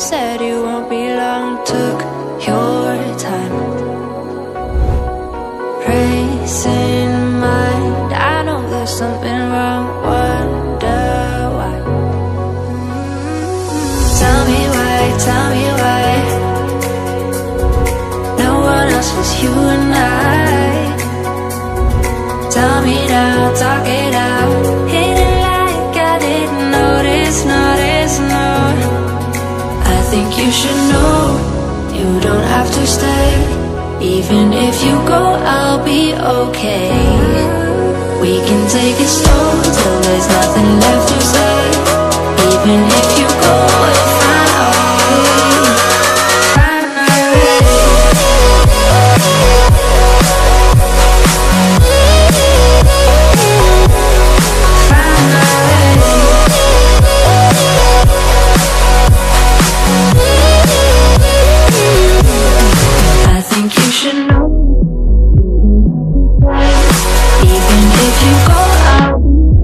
said you won't be long. Took your time, racing mind. I know there's something wrong, wonder why. Tell me why, tell me why. No one else was you and I. Tell me now, talk it out. Hit it like I didn't notice, notice, no. I think you should know you don't have to stay. Even if you go, I'll be okay. We can take it slow till there's nothing left to say. Even if you go, we'll find a way. Find a way. Find a way. I think you should know. Even if you go out,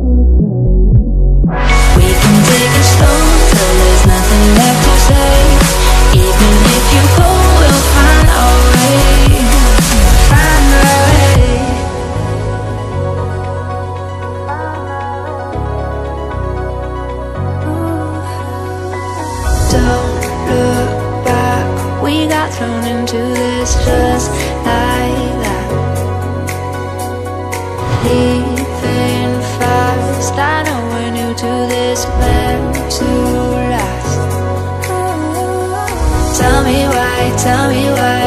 we can take it slow till there's nothing left to say. Even if you go, we'll find a way. Find a way. Don't look back. We got thrown into this just like that. Leaving fast. I know we're new to this, meant to last. Tell me why, tell me why.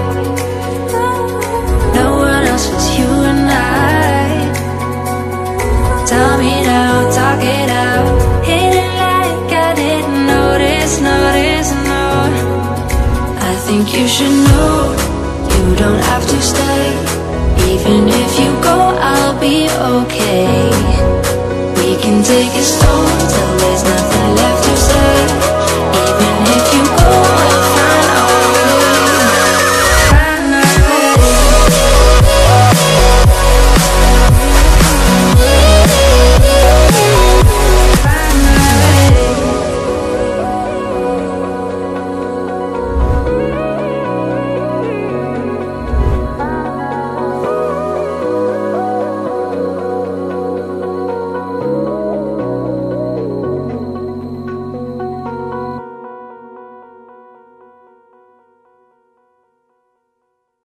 No one else was you and I. Tell me now, talk it out. Hit it like I didn't notice, notice, no. I think you should know you don't have to stay. Even if you go, I'll be okay. We can take it slow till there's nothing